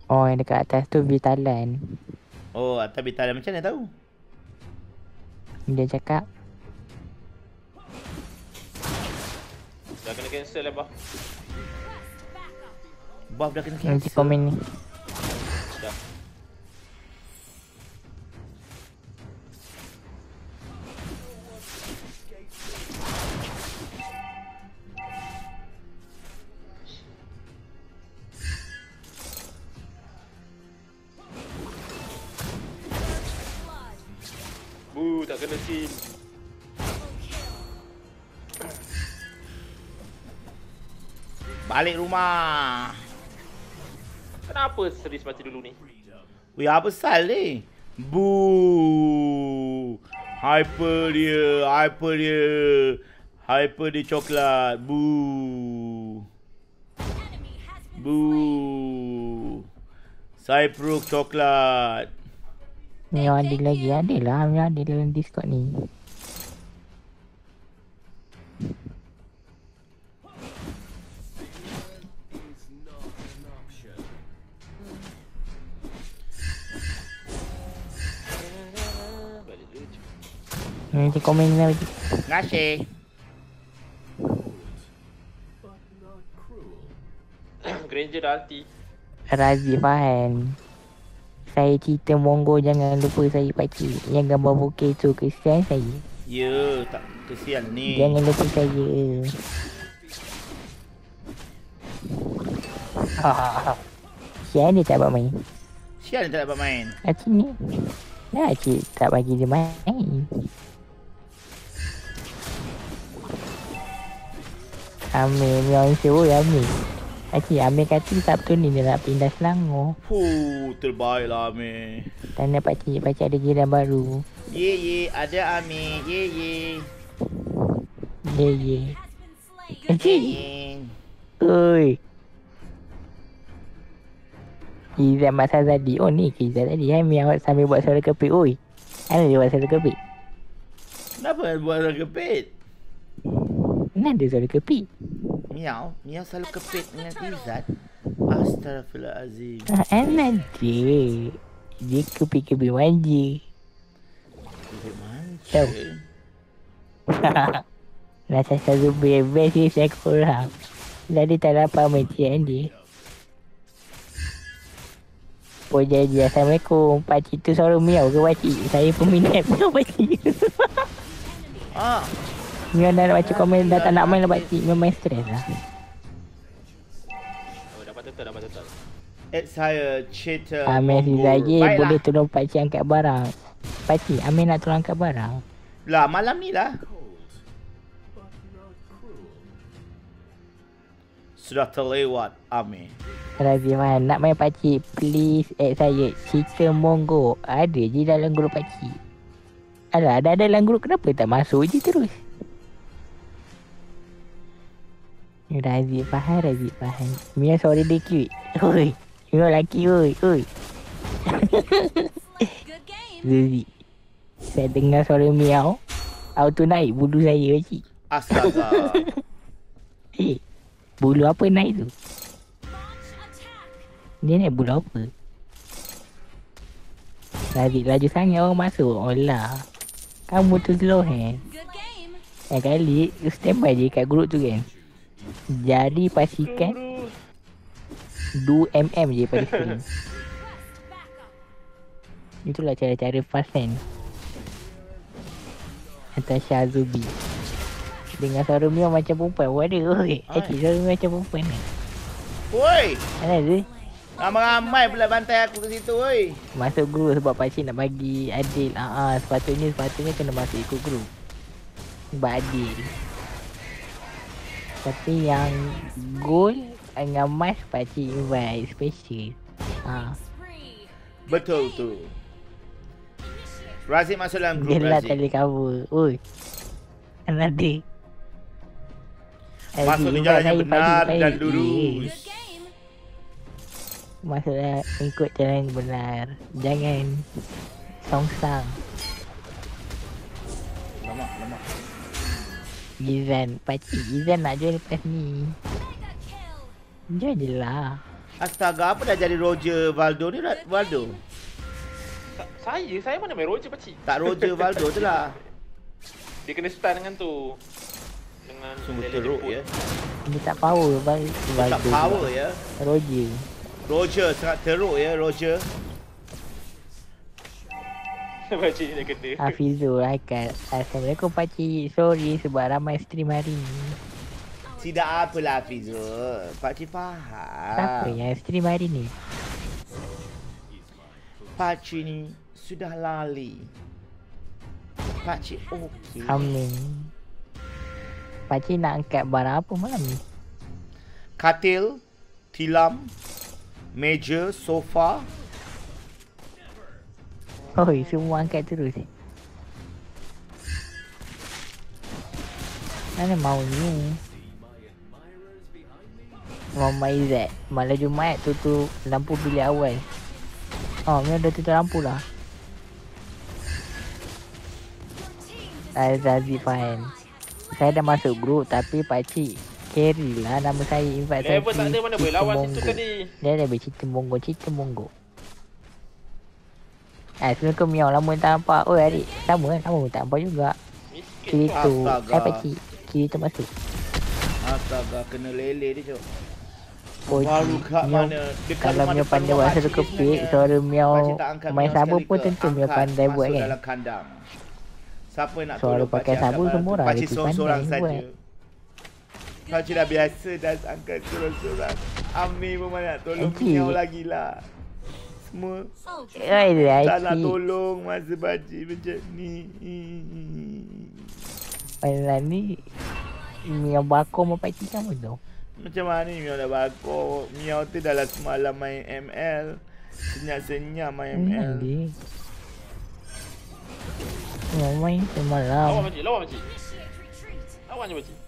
Oh, yang dekat atas tu Vitalan. Oh, atas bintang macam mana tahu? Dia cakap, Dah kena cancel lah bah. Buff dah kena nanti cancel. komen ni. Dah. Tak kena sim. Balik rumah. Kenapa series mati dulu ni? Weh, apa sal ni? Boo. Hyper dia, hyper dia. Hyper dia coklat. Boo. Boo. Cyprus coklat. Ni ada lagi, ada lah. Ni ada dalam Discord ni. Balik dulu je. Nanti komen ni lagi. Terima kasih. Granger dah ulti. Razi Fahan. Saya cerita monggo jangan lupa saya pakcik. Yang gambar bokeh tu kesian saya. Ya, tak kesian ni. Jangan lupa saya. Sian dia tak dapat main. Sial tak dapat main. Acik ni. Dah cik tak bagi dia main. Amir yang sewa Amir. Acik Amir kata Sabtu ni dia nak pindah Selangor. Terbaiklah Amir. Tanda pakcik ada jiran baru. Ye, ada Amir. Ye. Ye. Acik. Ye. Oi. Izan masa tadi. Oh ni Izan tadi. Amir awak sambil buat suara kepit. Oi. Mana dia buat suara kepit? Kenapa buat orang kepit? Mana ada suara kepit? Miau selalu kepit dengan Izzat. Astaghfirullahalazim. Anak dia. Dia kepit-kepit manja. Kepit manja. Tahu. Rasa selalu bebas dia saya korang. Jadi tak dapat macam dia. Pojaji, Assalamualaikum. Pakcik tu suara miau ke pakcik? Saya peminat miau pakcik. Miau dah nak baca komen dah tak nak main lah pakcik. Memang stres lah. Oh, dapat total. Saya cerita Amir si Mongol. Zahir Baiklah. boleh tolong pakcik angkat barang. Pakcik, Amir nak tolong angkat barang. Lah, malam ni lah. Sudah terlewat Amir. Raziman, nak main pakcik, please add saya. Cerita Monggo. Ada je dalam grup pakcik. Alah, ada dalam grup kenapa tak masuk je terus? Razi Fahan. Mia sorry dia cute. Oi. Mia lelaki oi. Zuzi. Saya dengar suara miau. Auto naik bulu saya pakcik. Astaga. Bulu apa naik tu? Dia naik bulu apa? Laju sangat orang masuk. Olah. Kamu tu slow hand. Yang kali standby je kat grup tu kan. Jadi pastikan 2mm je pada screen. Itulah cara-cara fast hand. Natasha Azubi. Dengar suara miau macam perempuan. Waduh, oi. Suara miau macam perempuan ni. Woi, Mana tu? ramai-ramai pula bantai aku ke situ woi. Masuk grup sebab pakcik nak bagi adil. Sepatutnya kena masuk ikut grup. Sebab adil. Tapi yang gold dengan mas pakcik invite special. Betul tu. Razif masuk dalam grup Dia lah Razif. tali cover. Oi. Nanti. Masuk di jalan yang benar dan lurus. Masuklah ikut jalan yang benar. Jangan songsang. Lemak. Izan, pakcik Izan nak jual lepas ni. Jual je lah. Astaga, apa dah jadi Roger Valdo ni? Valdo? Saya mana main Roger pakcik? Tak Roger Valdo tu lah. Dia kena stun dengan tu. Dengan Sungguh Lele teruk jemput. ya. Dia tak power balik. Tak power ya. Roger. Roger sangat teruk ya, Roger. Pakcik ni dah kena. Hafizul Haikal. Assalamualaikum pakcik. Sorry sebab ramai stream hari ni. Tidak apalah Hafizul. Pakcik faham. Siapa yang stream hari ni? Pakcik ni sudah lali. Pakcik okey. Amin. Pakcik nak angkat barang apa malam ni? Katil, tilam, meja, sofa. Oi, semua angkat terus. Mana mau ni? Mama Izzat. Malam Jumaat tutup lampu bilik awal. Oh, memang dah tutup lampu lah. Azazi Fahan. Saya dah masuk grup tapi pakcik carry lah nama saya. Invite saya. Level tak ada mana boleh lawan situ tadi. Dia dah bercerita monggo. Assalamualaikum Miao. Lama tak nampak. Oh adik. Sama tak nampak juga. Kiri Miskin tu. Astaga. Saya pakcik. Kiri tu masuk. Astaga, kena lele dia, Cok. Oh, Baru kat Miao. mana? Dekat Kalau rumah Miao depan pandai rumah buat pakcik satu ni kepik, sebenarnya. suara Miao Pakcik tak angkat main Miao sabun sekali pun ke? tentu Miao Angkat, pandai buat masuk kan. dalam kandang. Siapa nak Suara tolong pakai pakcik angkat sabun barang semua tu? orang Pakcik lebih seorang-seorang pandai saja. buat. Pakcik dah biasa dah angkat seorang-seorang. Amir pun mana nak tolong Pakcik. Miao lagi lah. Semua Oi, tak nak Aiki. tolong masa pakcik macam ni. Malam ni Miao bakor sama pakcik kamu tu. Macam mana ni Miao dah bakor? Miao tu dah lah semalam main ML. Senyap-senyap main ML. Dia Miao main Lawan semalam. pakcik, lawan je pakcik.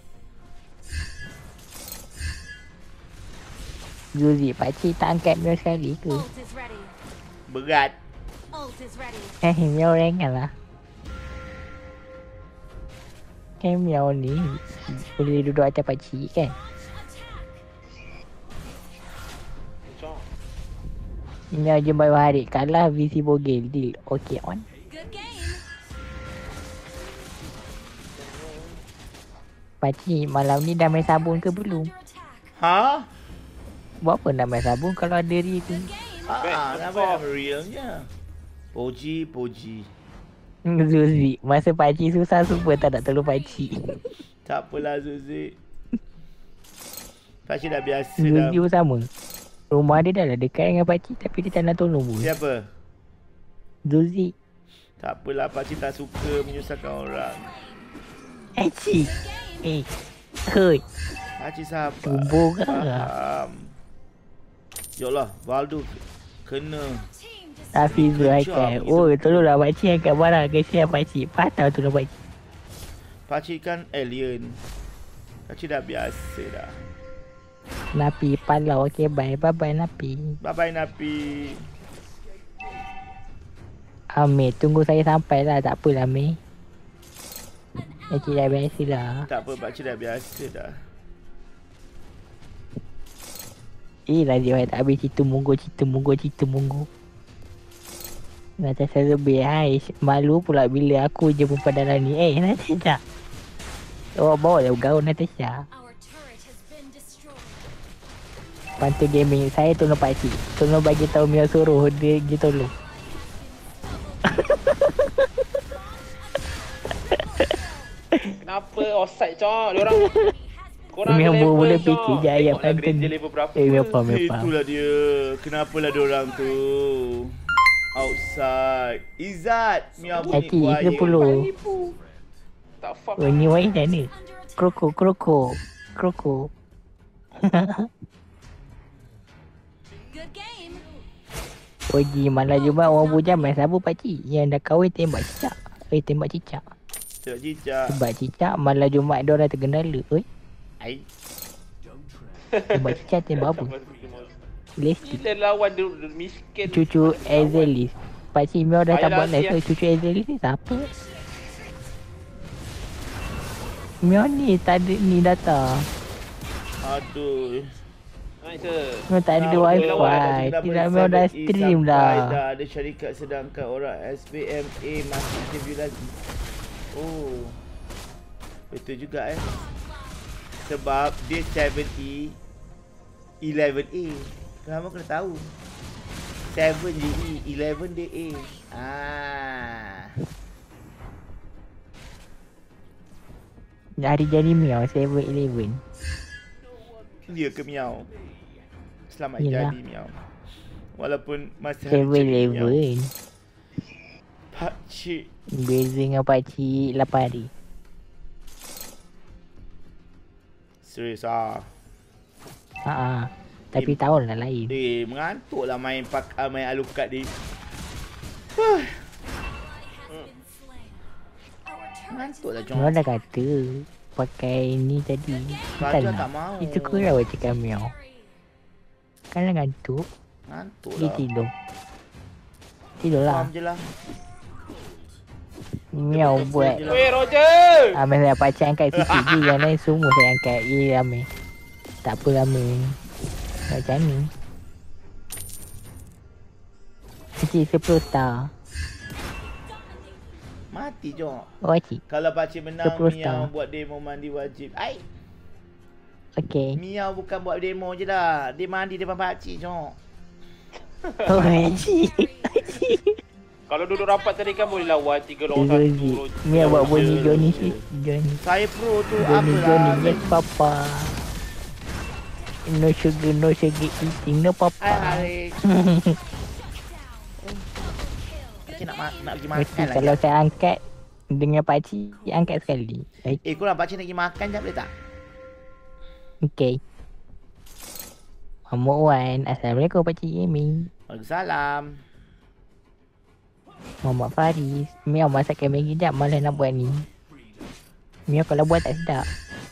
Zuzi, pakcik tak angkat Miao sekali ke? Ult is ready. Berat. Ult is ready. Miao ringan lah. Kan Miao ni boleh duduk atas pakcik kan? Macam. Miao je baru hari kalah VC Bogel deal. Okay on. Good game. Pakcik malam ni dah main sabun ke belum? Under attack. Ha? Buat apa nak main sabun kalau ada ri tu? Nampak realnya. Poji. Zuzi, masa pakcik susah super tak nak tolong pakcik. Tak apalah Zuzi. Pakcik dah biasa dah. Zuzi pun sama. Rumah dia dah lah dekat dengan pakcik tapi dia tak nak tolong pun. Siapa? Zuzi. Tak apalah, pakcik tak suka menyusahkan orang. Pakcik. Hei. Pakcik sabar. Tubuh ke? Faham. Ya Allah, Valdo kena. Team just Hafizul Good Haikal. job, Oh, tolonglah pakcik angkat barang. Kesian pakcik. Patah tolong pakcik. Pakcik kan alien. Pakcik dah biasa dah. Napi palau. Okay, bye. Bye-bye Napi. Bye-bye Napi. Amir, tunggu saya sampai lah. Tak apalah Amir. Pakcik dah biasa lah. Tak apa, pakcik dah biasa dah. Najib tak habis cerita monggo. Natasha lebih hai. Malu pula bila aku je perempuan dalam ni. Natasha. Bawa lah gaun Natasha. our turret has been destroyed. Pantai gaming. Saya tolong pakcik. Tolong bagi tahu Mia suruh dia tolong. Kenapa offside cok? Diorang korang Mia level boleh cok. fikir je ayat Tengoklah pantai. Granger level berapa. Mia faham. Itulah dia. Kenapalah diorang tu outside. Izzat, Mia bunyi Pakcik, quiet. 30. Tak faham. Oh, ni wain dah ni. Under attack. Kroko. Good game. Oji malam Jumaat orang bujang main sabun pakcik. Yang dah kahwin tembak cicak. Tembak cicak. Cik Cicak. Sebab cicak malam Jumaat dia orang tergendala. Ai. Tembak cicak tembak apa? Lesti. Gila lawan dia miskin. Cucu Azelis. Pakcik Mio dah tak Payah buat live lah, ke? Cucu Azelis ni siapa? Mio ni tak ada ni data. Aduh. Nice. Memang tak ada wifi. Tidak memang dah stream dah. Ada syarikat sedangkan orang SPMA masih interview lagi. Oh. Betul juga Sebab dia 7E 11A. Kamu kena tahu. 7 dia E, 11 dia A. Hari jadi miau 7-11. Dia ke miau. Selamat Yelah. jadi miau. Walaupun masa hari jadi miau. 7-11. Pakcik. Beza dengan pakcik 8 hari. Serius ah. Haa. Tapi tahun lah lain. Mengantuk lah main main Alucard ni. Mengantuk lah Mereka Jom. dah kata pakai ni tadi. Raja tak mau. Itu kurang baca kami miau. Kan dah ngantuk. Mengantuk Dia lah. tidur. Tidur lah. Faham je lah. Miau buat. je lah. Weh, Roger! Ambil saya pakcik angkat sikit je. Yang lain semua saya angkat. Ramai. Tak apa ramai. Macam ni. Pakcik 10 star. Mati Jom. Oh pakcik. Kalau pakcik menang 10 Miau star. buat demo mandi wajib. Ai, Okay. Miau bukan buat demo je dah. Dia mandi depan pakcik Jom. Oh pakcik. Kalau duduk rapat tadi kan boleh lawan 3 lawan 1. Rozi. Miau buat bunyi Johnny sih. Johnny. Saya pro tu Johnny apalah. yes papa. No sugar eating no papa. Hai. Pakcik nak pergi makan Mesti lah. kalau saya angkat dengan pakcik angkat sekali. Baik. Korang pakcik nak pergi makan jap boleh tak? Okay. Muhammad Wan. Assalamualaikum pakcik Gaming. Waalaikumsalam. Muhammad Faris. Miau masakkan Maggi jap. Malas nak buat ni. Miau kalau buat tak sedap.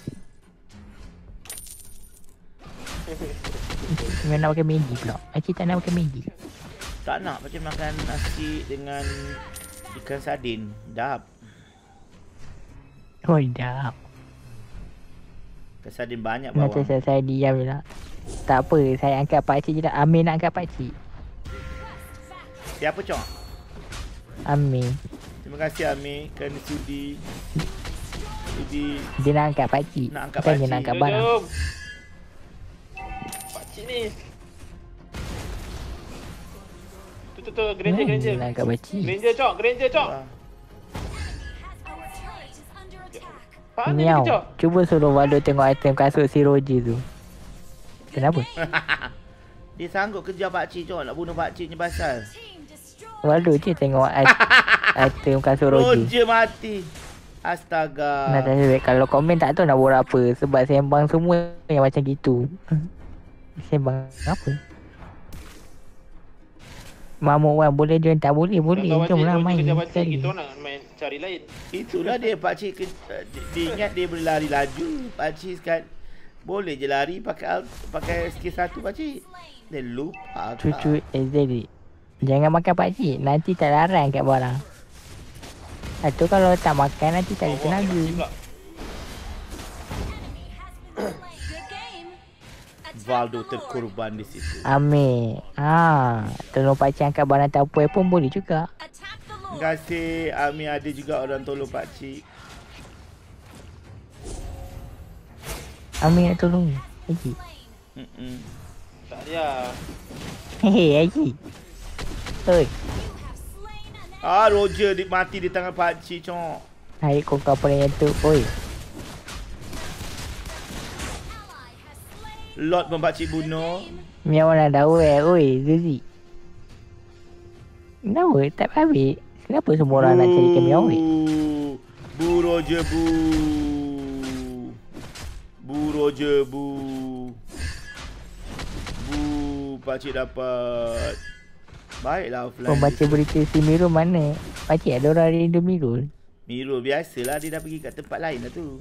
Miau nak pakai Maggi pula. Pakcik tak nak pakai Maggi. Tak nak pakcik makan nasi dengan ikan sardin. Dap. Oh dah. Ikan sardin banyak Macam bawang. saya diam je lah. Tak apa. Saya angkat pakcik je lah. Amir nak angkat pakcik. Siapa Cok? Amir. Terima kasih Amir kerana sudi. Dia nak angkat pakcik. Nak angkat Bukan dia pakcik. nak angkat Jom, barang. jom. Pakcik ni. Tu, Granger, Dia Granger. nak angkat pakcik. Granger, Cok, Granger, Cok. Ah. Mana ni, Miau. Cok? Cuba suruh Waldo tengok item kasut si Roger tu. Kenapa? Dia sanggup kerja pakcik Cok. Nak bunuh pakcik ni pasal. Waldo je tengok item kasut Roger. Roger mati. Astaga. Nak tanya baik. Kalau komen tak tahu nak buat apa. Sebab sembang semua yang macam gitu. Sembang apa? Mamuk Wan boleh join tak boleh? Boleh. Jom lah main Kerja pakcik, sekali. kita nak main cari lain. Itulah dia pakcik dia ingat dia boleh lari laju. Pakcik sekarang boleh je lari pakai skill 1 pakcik. Dia lupa. Cucu Azali. Jangan makan pakcik. Nanti tak larang kat barang. Itu kalau tak makan nanti tak ada tenaga. Valdo terkorban di situ. Amir. Tolong pakcik angkat barang tapoi pun boleh juga. Terima kasih Ami, ada juga orang tolong pakcik. Amir nak tolong. Haji. Tak payah. Hei Haji. Oi. Roger mati di tangan pakcik Cok. Hai kau kapal yang tu. Oi. Lord pun pakcik bunuh. Miau nak tahu oi Zuzi. Kenapa tak habis? Kenapa semua orang nak cari miau oi? Bu Roger bu. Bu Roger bu. Bu pakcik dapat. Baiklah offline. Pembaca berita si Mirul mana? Pakcik ada orang rindu Mirul. Mirul biasalah, dia dah pergi kat tempat lain lah tu.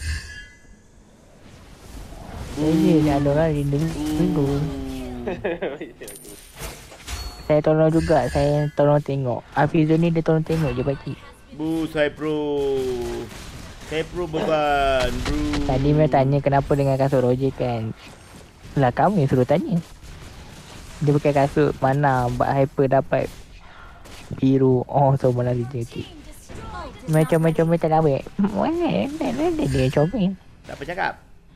Ya, ada orang rindu Mirul. Saya tolong juga, saya tolong tengok. Hafizul ni dia tolong tengok je pakcik. Bu, saya pro. Saya pro beban, bro. Tadi Mel tanya kenapa dengan kasut Roger kan. Lah kamu yang suruh tanya. Dia pakai kasut mana Mbak Hyper dapat biru. Oh, semua lari je. Okay. Macam-macam tak ambil. Mana dia comel. Tak apa cakap.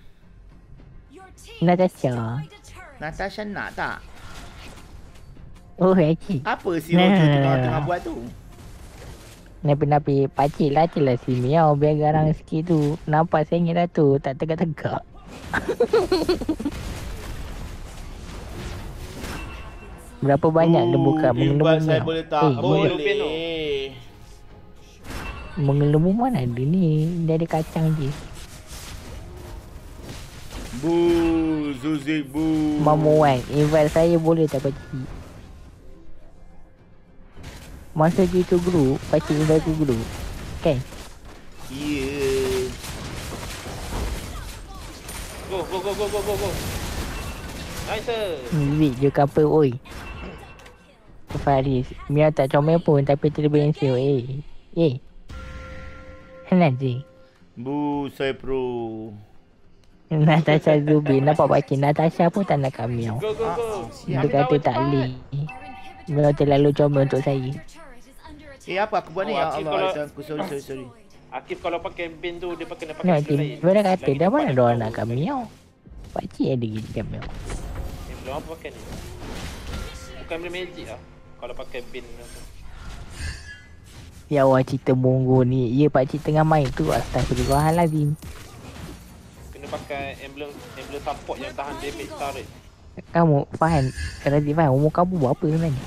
Natasha. Natasha nak tak? Oh, Haji. Apa si Roger tengah buat tu? Napi-napi pakcik lah si Miao biar garang sikit tu. Nampak sengit dah tu. Tak tegak-tegak. Berapa banyak dia buka mengelemu Invite saya Miao? boleh tak? Boleh. Mengelemu mana ada ni? Dia ada kacang je. Bu, Zuzik bu. Mamu Wan, invite saya boleh tak pakcik? Masa kita group, pakcik invite aku group. Kan? Yeah. Go. Nice. Zik je kapal oi. Faris, Mia tak comel pun tapi terbensil Kenapa Zik? Bu, saya pro. Natasha Zubi, nampak pakcik Natasha pun tak nak kat Miao. Go. Dia kata tak boleh. Miao terlalu comel untuk saya. Apa aku buat ni? Ya Akif Allah, kalau- aku sorry. Akif kalau pakai bin tu dia kena pakai Nak skill lain. dia kata Lagi dah mana cepat dia orang dia nak kat Miao. Pakcik ada gitu kat Miao. belum apa pakai ni. Bukan benda magic lah. Kalau pakai bin tu. Ya Allah cerita monggo ni. Ya pakcik tengah main tu. Astagfirullahalazim. Kena pakai emblem support yang tahan damage turret. Kamu faham? Razik faham umur kamu buat apa sebenarnya?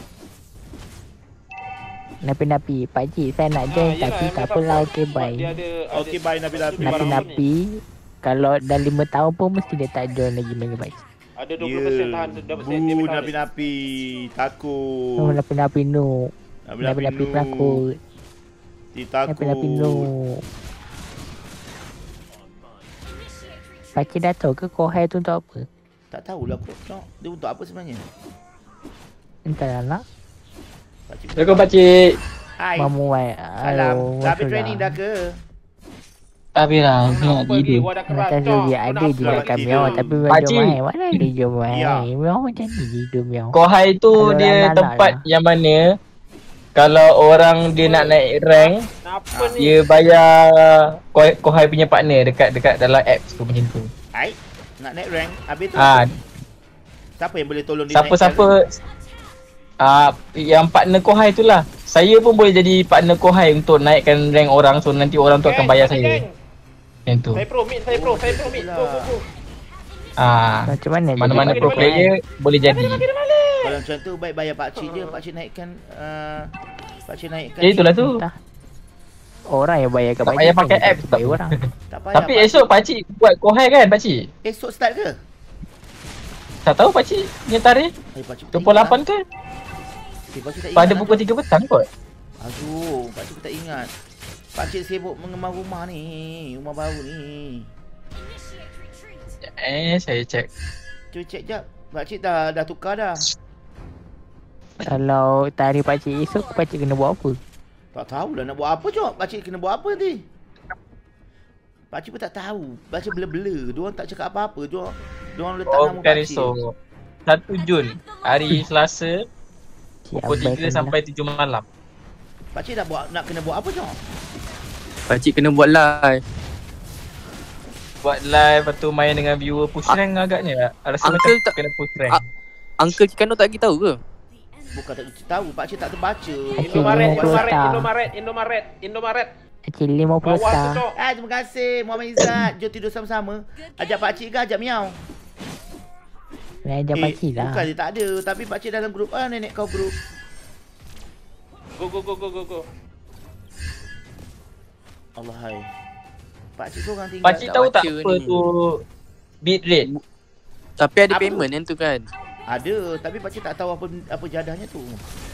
Napi-napi, pakcik saya nak join tapi tak apalah, okey bye. Dia ada Okey, bye Nabi-Nabi. Napi-napi, kalau dah 5 tahun pun mesti dia tak join lagi main pakcik. ada 20% tahan dapat damage Bu, turret. Nabi-Nabi. Oh, Takut. napi-napi no. Nabi-Napi Napi-napi no. penakut. Napi-napi no. Takut. Pakcik dah tahu ke kohai tu untuk apa? Tak tahulah aku. Dia untuk apa sebenarnya? Entahlah nak. Pakcik. Assalamualaikum pakcik. Hai. Mamu wai. Salam. Dah habis training dah ke? Habis lah, Nak nak apa lagi? tidur. Gua dah keras. Natasha Cok. Zubi Kau ada nak juga apa kat lagi? Miao tapi Pakcik. macam main. Mana ada je main? Ya. Miao macam ni je hidup Miao. Kohai tu Kalau dia anak-anak tempat lah. yang mana kalau orang dia nak naik rank, Kenapa ni? dia bayar kohai punya partner dekat dalam apps tu macam tu. Hai. Nak naik rank. Habis tu. Ah, Siapa yang boleh tolong dia siapa-siapa yang partner kohai tu lah. Saya pun boleh jadi partner kohai untuk naikkan rank orang, so nanti orang tu akan bayar saya. Macam tu. Saya pro mid. Go. Macam mana? Mana-mana jadi pro pakcik? player boleh jadi. Kalau macam tu baik bayar pakcik je. Pakcik naikkan pakcik naikkan. Ya itulah tu. Entah. Orang yang bayar kat Tak pakcik payah kan pakai dia apps tak bayar apa. orang. Tak payah. Tapi esok pakcik buat kohai kan pakcik? Esok start ke? Tak tahu pakcik punya tarikh Pakcik tak ingat 28 ke? lah. Pakcik tak ingat Pada lah pukul tu. 3 petang kot. Aduh, pakcik tak ingat. Pakcik sibuk mengemar rumah ni. Rumah baru ni. Saya cek. Cuba cek jap. Pakcik dah tukar dah. Kalau tarikh pakcik esok, pakcik kena buat apa? Tak tahulah nak buat apa Jok. Pakcik kena buat apa nanti? Pakcik pun tak tahu. Pakcik blur-blur. Diorang tak cakap apa-apa Jok. Diorang letak Oh nama bukan pakcik. esok 1 Jun hari Selasa Cik pukul 3 abaikan sampai 7 malam. Pakcik nak kena buat apa Jok? Pakcik kena buat live. Buat live lepas tu main dengan viewer push rank agaknya. Rasa Uncle macam tak- kena push rank. Uncle Kikano tak tahu ke? Bukan tak tahu. Pakcik tak terbaca. Indomaret. Pakcik 50 Bawah tu star. cok. Terima kasih Muhammad Izzat. Jom tidur sama-sama. Ajak pakcik ke ajak Miao? Nak ajak pakcik lah. Bukan dia tak ada. Tapi pakcik dalam grup. Nenek kau grup. Go. Allah hai. Pakcik seorang tinggal. Pakcik tahu tak baca apa ni. tu bit rate? Tapi ada Apa payment yang tu kan. Ada. Tapi pakcik tak tahu apa jadahnya tu.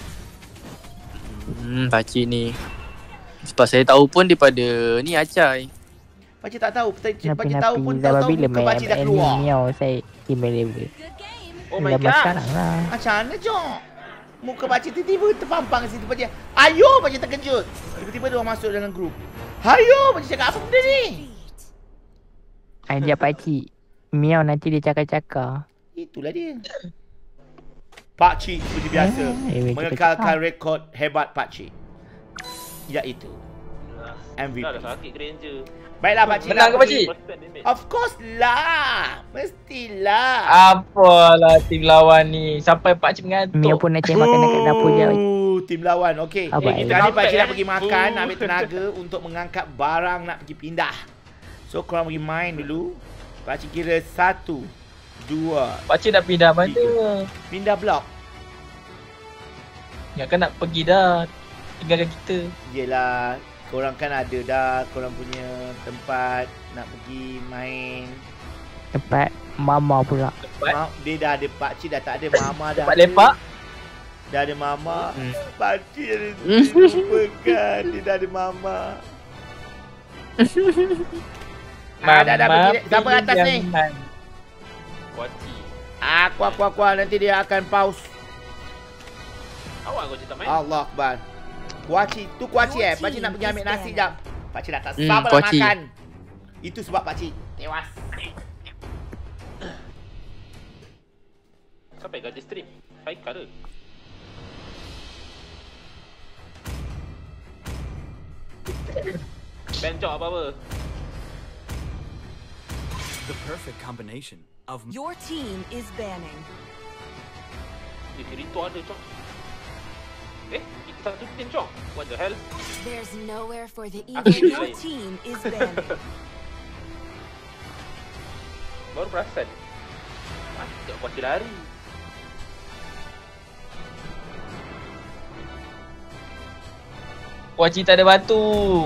Pakcik ni. Sebab saya tahu pun daripada ni Acai. Pakcik tak tahu. Pakcik tahu Napi-napi pun zaman tahu bila muka main pakcik dah ML keluar. ni Miao saya email level. Oh my Zaman god. sekarang lah. Macam mana Jok? Muka pakcik tiba-tiba terpampang situ pakcik. Ayo pakcik terkejut. Tiba-tiba dia orang masuk dalam grup. Hayo pakcik cakap apa benda ni? Ajak pakcik. Miao nanti dia cakap-cakap. Itulah dia. Pakcik seperti biasa mengekalkan rekod hebat Pakcik, iaitu MVP. Dah sakit Granger. Baiklah Pakcik. Menang ke Pakcik? Of course lah. Mestilah. Apalah tim lawan ni. Sampai Pakcik mengantuk. Mia pun nak cari makan dekat dapur je. Tim lawan. Okey. Abang, Kita ni Pakcik eh. nak pergi makan, nak ambil tenaga untuk mengangkat barang nak pergi pindah. So korang pergi main dulu. Pakcik kira 1, 2, Pakcik nak pindah mana? pindah blok. Ya kan nak pergi dah. Tinggalkan kita. Yelah, korang kan ada dah korang punya tempat nak pergi main. Tempat mama pula. Dia dah ada pakcik, dah tak ada mama dah. Tempat ada. lepak. Dah ada mama. Pakcik ada lupakan. Dia dah ada mama. Dah pergi. Siapa atas ni? Kuaci. Aku nanti dia akan pause. Awak kau cerita main? Allah Akbar. Kuaci Pakcik nak pergi ambil nasi jap. Pakcik dah tak sabar nak kuaci. makan. Itu sebab pakcik tewas. Siapa yang gaji stream? Haikal ke? Ben job apa-apa. The perfect combination of Your team is banning. Itu ada cok. Kita satu tim cok. What the hell? There's nowhere for the Aku evil. Your lain. team is banning. Baru perasan. Tak kuaci lari. Pakcik tak ada batu.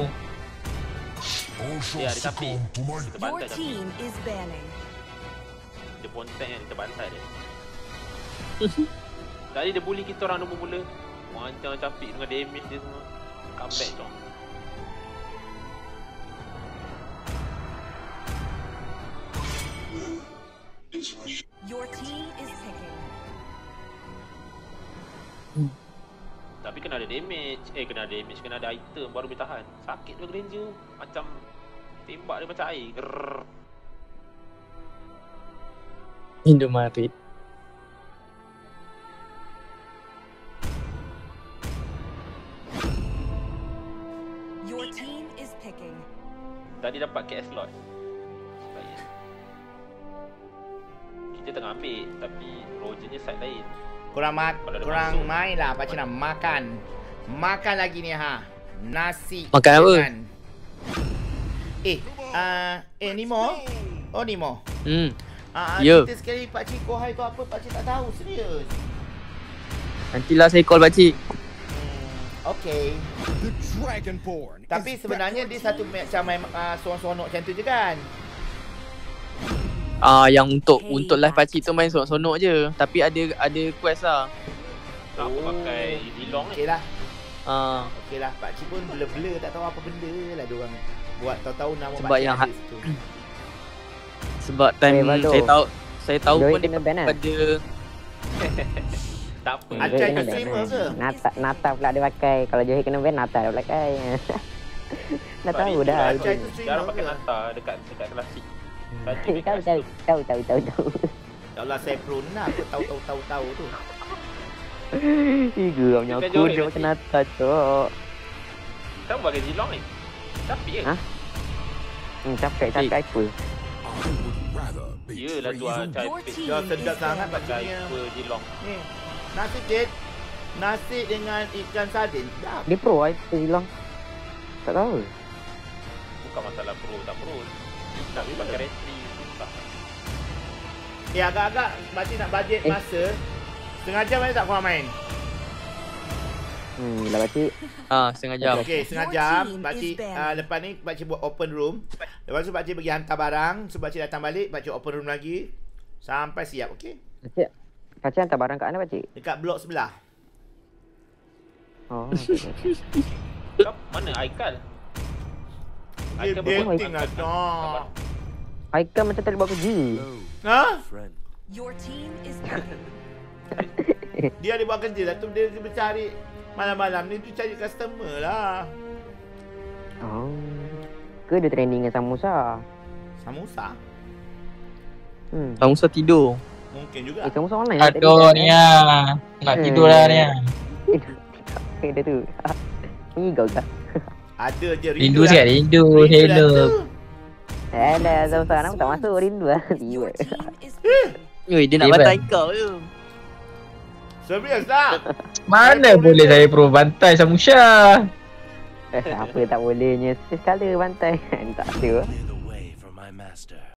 Dia ada tapi. Kita Your bantai tapi. team is banning. Dia pontek yang kita bantai dia. Tadi dia bully kita orang nombor mula. Macam capik dengan damage dia semua. Comeback cok. Your team is picking. Tapi kena ada damage. Kena ada item baru boleh tahan. Sakit tu Granger. Macam tembak dia macam air. Grrrr. Indomaret. Your team is picking. Tadi dapat KS slot. Baik. Kita tengah ambil tapi Rogernya side lain. Korang Kalau ada korang masuk. main lah pakcik nak makan. Makan lagi ni ha. Nasi. Makan apa? dengan- Nimo. Oh Nimo. Ya. Kita sekali pakcik Kohai tu apa pakcik tak tahu, serius. Nantilah saya call pakcik. Okay. the Dragonborn. Tapi sebenarnya dia satu macam main sonok-sonok macam tu je kan. Yang untuk live pakcik tu main sonok-sonok je. Tapi ada quest lah. Tak apa pakai Zilong Okey ni. lah. Ah, Okey lah, pakcik pun blur-blur tak tahu apa benda lah dia orang buat tahu-tahu nama Sebab pakcik yang ada situ. sebab time Baldo. saya tahu Doi pun kena ban lah. pada Tak apa. Acai Doi tu kena streamer ban. ke? Nata pula dia pakai. Kalau Johor kena ban, Nata dia pakai. Dah tahu dah. Acai tu Jarang streamer pakai ke? Nata dekat klasik. Tadi Tahu dekat tahu. Ya Allah, saya pro nak aku tahu tu. Igu punya Kita aku Johor dia ni, macam Nata cok. Kamu pakai Zilong ni. Tapi ke? Ha? Capek apa? I would rather Yelah tu Acai Your pick. team Ya is sedap sangat banning. Pakai pakciknya. apa Zilong. Ni. Nasi kek. Nasi dengan ikan sardin. Sedap. Dia pro itu hilang. Tak tahu. Bukan masalah pro tak pro. Tapi pakai retri susah. Agak-agak pakcik nak bajet masa. Setengah jam ada tak korang main? Bila pakcik. setengah jam. Okey, setengah Your jam. team Pakcik is banned. lepas ni pakcik buat open room. Lepas tu pakcik pergi hantar barang. So pakcik datang balik, pakcik open room lagi. Sampai siap, okey? Pakcik hantar barang kat mana pakcik? Dekat blok sebelah. Oh. Mana Aikal? Dia baru dating angkat lah. Haikal macam tak boleh buat kerja. Ha? friend. Your team is banning. Dia ada buat kerja lah tu. Dia bercari malam-malam ni tu cari customer lah. Oh. Ke dia training dengan Samusa? Samusa? Samusa tidur. Mungkin juga. Kamu soal lain Aduh ni lah. Nak tidur lah ni. Dia tu. Ni kau kah? Ada je Rindu lah. sikit, rindu. Hello. Dah sekarang tak masuk rindu lah. Tiba. Your team is picking. Ui, dia nak Tiba. bantai kau je. Serius lah. Mana boleh saya pro bantai sama Syah? Apa tak bolehnya sekali bantai. Tak ada. Clear the way for my master.